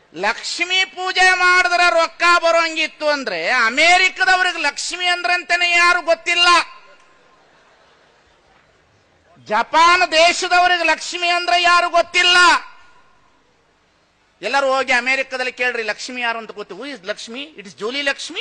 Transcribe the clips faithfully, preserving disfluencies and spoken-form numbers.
ಲಕ್ಷ್ಮೀ ಪೂಜೆ ಮಾಡಿದ್ರೆ ರೊಕ್ಕ ಬರೋಂಗಿತ್ತು ಅಂದ್ರೆ ಅಮೆರಿಕದವ್ರಿಗೆ ಲಕ್ಷ್ಮಿ ಅಂದ್ರಂತೆನೆ ಯಾರು ಗೊತ್ತಿಲ್ಲ. ಜಪಾನ್ ದೇಶದವರಿಗೆ ಲಕ್ಷ್ಮಿ ಅಂದ್ರೆ ಯಾರು ಗೊತ್ತಿಲ್ಲ. ಎಲ್ಲರೂ ಹೋಗಿ ಅಮೆರಿಕದಲ್ಲಿ ಕೇಳ್ರಿ ಲಕ್ಷ್ಮಿ ಯಾರು ಅಂತ ಗೊತ್ತು. Who is Lakshmi? It is Julie Lakshmi.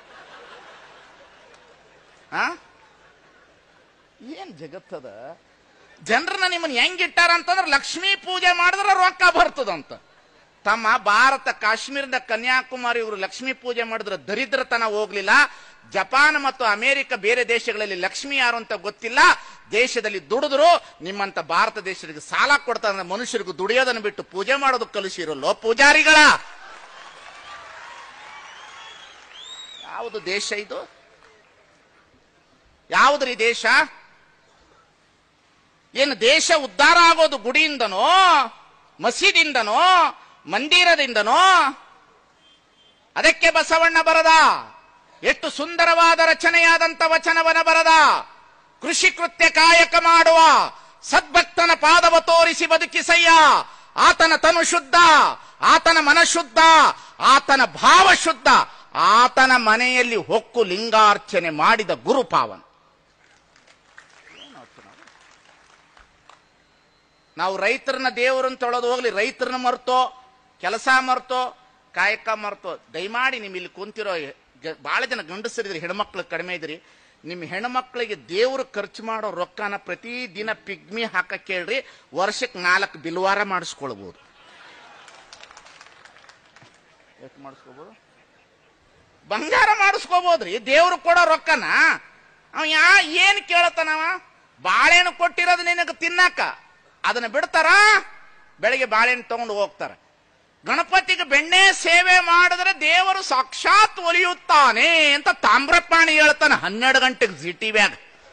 ಏನ್ ಜಗತ್ತದ ಜನರನ್ನ ನಿಮ್ಮನ್ನ ಹೆಂಗಿಟ್ಟಾರ ಅಂತಂದ್ರೆ ಲಕ್ಷ್ಮೀ ಪೂಜೆ ಮಾಡಿದ್ರೆ ರೊಕ್ಕ ಬರ್ತದಂತ. ತಮ್ಮ ಭಾರತ ಕಾಶ್ಮೀರದ ಕನ್ಯಾಕುಮಾರಿ ಇವರು ಲಕ್ಷ್ಮೀ ಪೂಜೆ ಮಾಡಿದ್ರೆ ದರಿದ್ರತನ ಹೋಗ್ಲಿಲ್ಲ. ಜಪಾನ್ ಮತ್ತು ಅಮೆರಿಕ ಬೇರೆ ದೇಶಗಳಲ್ಲಿ ಲಕ್ಷ್ಮಿ ಯಾರು ಅಂತ ಗೊತ್ತಿಲ್ಲ. ದೇಶದಲ್ಲಿ ದುಡಿದ್ರು ನಿಮ್ಮಂತ ಭಾರತ ದೇಶಕ್ಕೆ ಸಾಲ ಕೊಡ್ತಾ ಮನುಷ್ಯರಿಗೂ ದುಡಿಯೋದನ್ನು ಬಿಟ್ಟು ಪೂಜೆ ಮಾಡೋದು ಕಲಿಸಿರಲ್ಲೋ ಪೂಜಾರಿಗಳ. ಯಾವುದು ದೇಶ ಇದು? ಯಾವುದ್ರಿ ದೇಶ? ಏನು ದೇಶ ಉದ್ಧಾರ ಆಗೋದು ಗುಡಿಯಿಂದನೋ ಮಸೀದಿಯಿಂದನೋ ಮಂದಿರದಿಂದನೋ? ಅದಕ್ಕೆ ಬಸವಣ್ಣ ಬರದ ಎಷ್ಟು ಸುಂದರವಾದ ರಚನೆಯಾದಂತ ವಚನವನ ಬರದ. ಕೃಷಿ ಕೃತ್ಯ ಕಾಯಕ ಮಾಡುವ ಸದ್ಭಕ್ತನ ಪಾದವ ತೋರಿಸಿ ಬದುಕಿಸಯ್ಯ. ಆತನ ತನು ಶುದ್ಧ, ಆತನ ಮನ ಶುದ್ಧ, ಆತನ ಭಾವ ಶುದ್ಧ, ಆತನ ಮನೆಯಲ್ಲಿ ಹೊಕ್ಕು ಲಿಂಗಾರ್ಚನೆ ಮಾಡಿದ ಗುರುಪಾವನ. ನಾವು ರೈತರನ್ನ ದೇವರನ್ನ ತೊಳೆದು ಹೋಗ್ಲಿ, ರೈತರನ್ನ ಮರ್ತೋ ಕೆಲಸ ಮರ್ತೋ ಕಾಯಕ ಮರ್ತೋ ದಯಮಾಡಿ ನಿಮ್ ಇಲ್ಲಿ ಕುಂತಿರೋ ಬಹಳ ಜನ ಗಂಡಸರಿದ್ರಿ, ಹೆಣ್ಮಕ್ಳು ಕಡಿಮೆ ಇದ್ರಿ. ನಿಮ್ ಹೆಣ್ಮಕ್ಳಿಗೆ ದೇವ್ರು ಖರ್ಚು ಮಾಡೋ ರೊಕ್ಕನ ಪ್ರತಿ ದಿನ ಪಿಗ್ಮಿ ಹಾಕ ಕೇಳ್ರಿ, ವರ್ಷಕ್ಕೆ ನಾಲ್ಕು ಬಿಲ್ವಾರ ಮಾಡಿಸ್ಕೊಳ್ಬಹುದು. ಎಷ್ಟು ಮಾಡಿಸ್ಕೋಬಹುದು? ಬಂಗಾರ ಮಾಡಿಸ್ಕೋಬಹುದ್ರಿ. ದೇವ್ರು ಕೊಡೋ ರೊಕ್ಕನ ಅವ ಯಾ ಏನ್ ಕೇಳತಾನವ? ಬಾಳೆಹಣ್ಣು ಕೊಟ್ಟಿರೋದು ನಿನಗೆ ತಿನ್ನಾಕ, ಅದನ್ನ ಬಿಡ್ತಾರ, ಬೆಳಿಗ್ಗೆ ಬಾಳೆಹಣ್ಣು ತಗೊಂಡು ಹೋಗ್ತಾರ. ಗಣಪತಿಗೆ ಬೆಣ್ಣೆ ಸೇವೆ ಮಾಡಿದ್ರೆ ದೇವರು ಸಾಕ್ಷಾತ್ ಒಲಿಯುತ್ತಾನೆ ಅಂತ ತಾಮ್ರಪಾಣಿ ಹೇಳ್ತಾನೆ ಹನ್ನೆರಡು ಗಂಟೆಗೆ ಜಿ ಟಿವ್ಯಾಗ.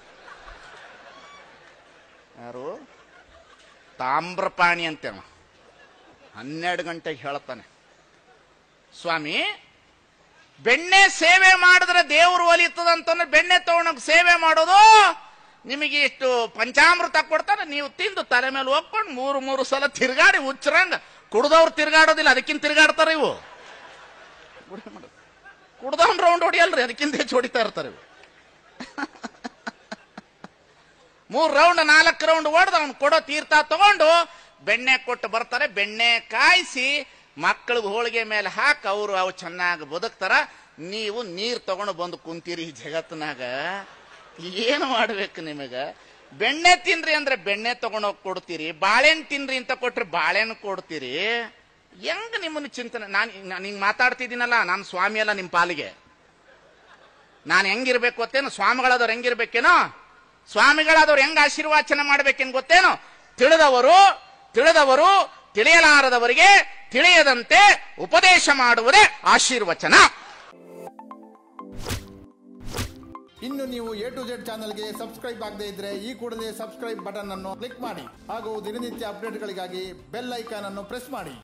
ಯಾರು? ತಾಮ್ರಪಾಣಿ ಅಂತೇವ ಹನ್ನೆರಡು ಗಂಟೆಗೆ ಹೇಳ್ತಾನೆ, ಸ್ವಾಮಿ ಬೆಣ್ಣೆ ಸೇವೆ ಮಾಡಿದ್ರೆ ದೇವರು ಒಲಿಯುತ್ತದಂತಂದ್ರೆ ಬೆಣ್ಣೆ ತಗೊಂಡೋಗಿ ಸೇವೆ ಮಾಡೋದು, ನಿಮಗೆ ಇಷ್ಟು ಪಂಚಾಮೃತ ಕೊಡ್ತಾರೆ, ನೀವು ತಿಂದು ತಲೆ ಮೇಲೆ ಹೋಗ್ಕೊಂಡು ಮೂರು ಮೂರು ಸಲ ತಿರ್ಗಾಡಿ ಹುಚ್ಚರಂಗ. ಕುಡ್ದವ್ರು ತಿರ್ಗಾಡೋದಿಲ್ಲ, ಅದಕ್ಕಿಂತ ತಿರ್ಗಾಡ್ತಾರೆ ಇವು. ಕುಡ್ದವ್ನ ರೌಂಡ್ ಹೊಡಿಯಲ್ರಿ, ಅದಕ್ಕಿಂತ ಹೆಚ್ಚು ಹೊಡಿತಾ ಇರ್ತಾರೆ ಇವು. ಮೂರ್ ರೌಂಡ್ ನಾಲ್ಕು ರೌಂಡ್ ಹೊಡೆದು ಅವ್ನು ಕೊಡೋ ತೀರ್ಥ ತಗೊಂಡು ಬೆಣ್ಣೆ ಕೊಟ್ಟು ಬರ್ತಾರೆ. ಬೆಣ್ಣೆ ಕಾಯಿಸಿ ಮಕ್ಕಳಿಗೆ ಹೋಳಿಗೆ ಮೇಲೆ ಹಾಕಿ ಅವರು ಅವು ಚೆನ್ನಾಗಿ ಬದುಕ್ತಾರ. ನೀವು ನೀರು ತಗೊಂಡು ಬಂದು ಕುಂತೀರಿ ಈ ಜಗತ್ತಿನಾಗ. ಏನು ಮಾಡ್ಬೇಕು ನಿಮಗ? ಬೆಣ್ಣೆ ತಿನ್ರಿ ಅಂದ್ರೆ ಬೆಣ್ಣೆ ತಗೊಂಡೋಗಿ ಕೊಡ್ತೀರಿ, ಬಾಳೆಹಣ್ಣು ತಿನ್ರಿ ಅಂತ ಕೊಟ್ರೆ ಬಾಳೆಹಣ್ಣು ಕೊಡ್ತೀರಿ. ಹೆಂಗ್ ನಿಮ್ಮನ್ನ ಚಿಂತನೆ? ನಾನು ಹಿಂಗ್ ಮಾತಾಡ್ತಿದ್ದೀನಲ್ಲ, ನಾನು ಸ್ವಾಮಿ ಅಲ್ಲ ನಿಮ್ ಪಾಲಿಗೆ. ನಾನು ಹೆಂಗಿರ್ಬೇಕು ಗೊತ್ತೇನು? ಸ್ವಾಮಿಗಳಾದವ್ರು ಹೆಂಗಿರ್ಬೇಕೇನೋ? ಸ್ವಾಮಿಗಳಾದವ್ರು ಹೆಂಗ್ ಆಶೀರ್ವಾಚನ ಮಾಡ್ಬೇಕೇನು ಗೊತ್ತೇನು? ತಿಳಿದವರು ತಿಳಿದವರು ತಿಳಿಯಲಾರದವರಿಗೆ ತಿಳಿಯದಂತೆ ಉಪದೇಶ ಮಾಡುವುದೇ ಆಶೀರ್ವಚನ. ಇನ್ನು ನೀವು ಎ ಟು ಜೆಡ್ ಚಾನಲ್ಗೆ ಸಬ್ಸ್ಕ್ರೈಬ್ ಆಗದೇ ಇದ್ರೆ ಈ ಕೂಡಲೇ ಸಬ್ಸ್ಕ್ರೈಬ್ ಬಟನ್ ಅನ್ನು ಕ್ಲಿಕ್ ಮಾಡಿ ಹಾಗೂ ದಿನನಿತ್ಯ ಅಪ್ಡೇಟ್ಗಳಿಗಾಗಿ ಬೆಲ್ ಐಕಾನ್ ಅನ್ನು ಪ್ರೆಸ್ ಮಾಡಿ.